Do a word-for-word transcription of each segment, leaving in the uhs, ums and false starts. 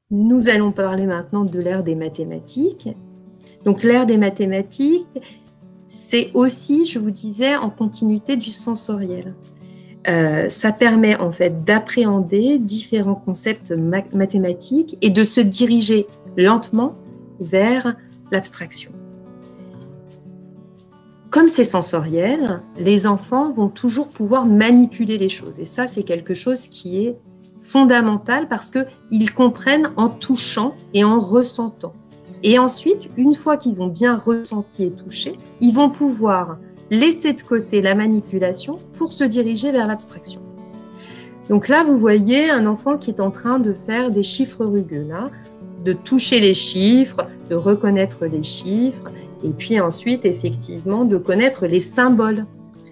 Nous allons parler maintenant de l'ère des mathématiques. Donc l'ère des mathématiques, c'est aussi, je vous disais, en continuité du sensoriel. Euh, ça permet en fait d'appréhender différents concepts ma mathématiques et de se diriger lentement vers l'abstraction. Comme c'est sensoriel, les enfants vont toujours pouvoir manipuler les choses. Et ça, c'est quelque chose qui est fondamental parce qu'ils comprennent en touchant et en ressentant. Et ensuite, une fois qu'ils ont bien ressenti et touché, ils vont pouvoir laisser de côté la manipulation pour se diriger vers l'abstraction. Donc là, vous voyez un enfant qui est en train de faire des chiffres rugueux, là, de toucher les chiffres, de reconnaître les chiffres, et puis ensuite, effectivement, de connaître les symboles.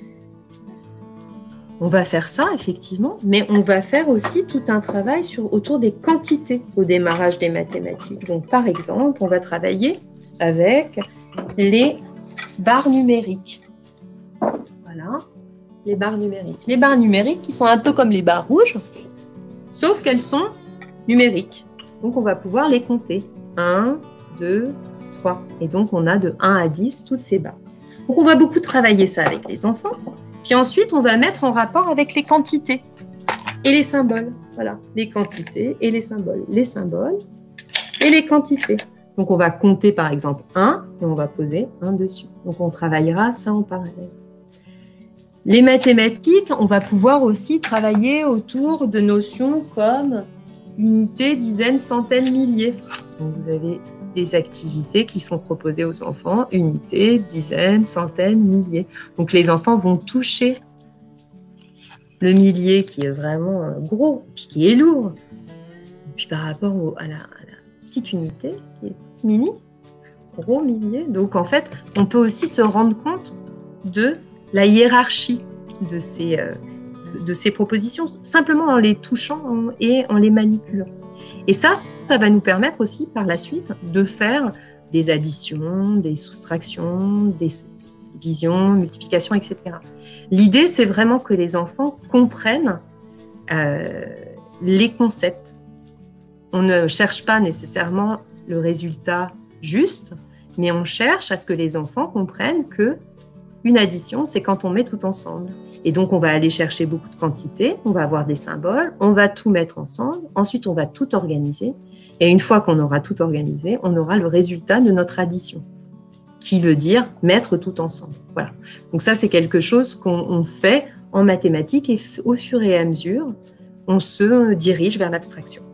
On va faire ça, effectivement, mais on va faire aussi tout un travail sur, autour des quantités au démarrage des mathématiques. Donc, par exemple, on va travailler avec les barres numériques. Voilà, les barres numériques. Les barres numériques qui sont un peu comme les barres rouges, sauf qu'elles sont numériques. Donc, on va pouvoir les compter. un, deux, trois. Et donc, on a de un à dix toutes ces barres. Donc, on va beaucoup travailler ça avec les enfants. Puis ensuite, on va mettre en rapport avec les quantités et les symboles. Voilà, les quantités et les symboles. Les symboles et les quantités. Donc, on va compter, par exemple, un et on va poser un dessus. Donc, on travaillera ça en parallèle. Les mathématiques, on va pouvoir aussi travailler autour de notions comme unité, dizaines, centaines, milliers. Donc, vous avez des activités qui sont proposées aux enfants, unités, dizaines, centaines, milliers. Donc, les enfants vont toucher le millier qui est vraiment gros, puis qui est lourd. Et puis, par rapport au, à, la, à la petite unité qui est mini, gros millier. Donc, en fait, on peut aussi se rendre compte de la hiérarchie de ces, euh, de, de ces propositions, simplement en les touchant et en les manipulant. Et ça, ça va nous permettre aussi par la suite de faire des additions, des soustractions, des divisions, multiplications, et cetera. L'idée, c'est vraiment que les enfants comprennent euh, les concepts. On ne cherche pas nécessairement le résultat juste, mais on cherche à ce que les enfants comprennent que une addition, c'est quand on met tout ensemble. Et donc, on va aller chercher beaucoup de quantités, on va avoir des symboles, on va tout mettre ensemble, ensuite, on va tout organiser. Et une fois qu'on aura tout organisé, on aura le résultat de notre addition, qui veut dire mettre tout ensemble. Voilà. Donc ça, c'est quelque chose qu'on fait en mathématiques et au fur et à mesure, on se dirige vers l'abstraction.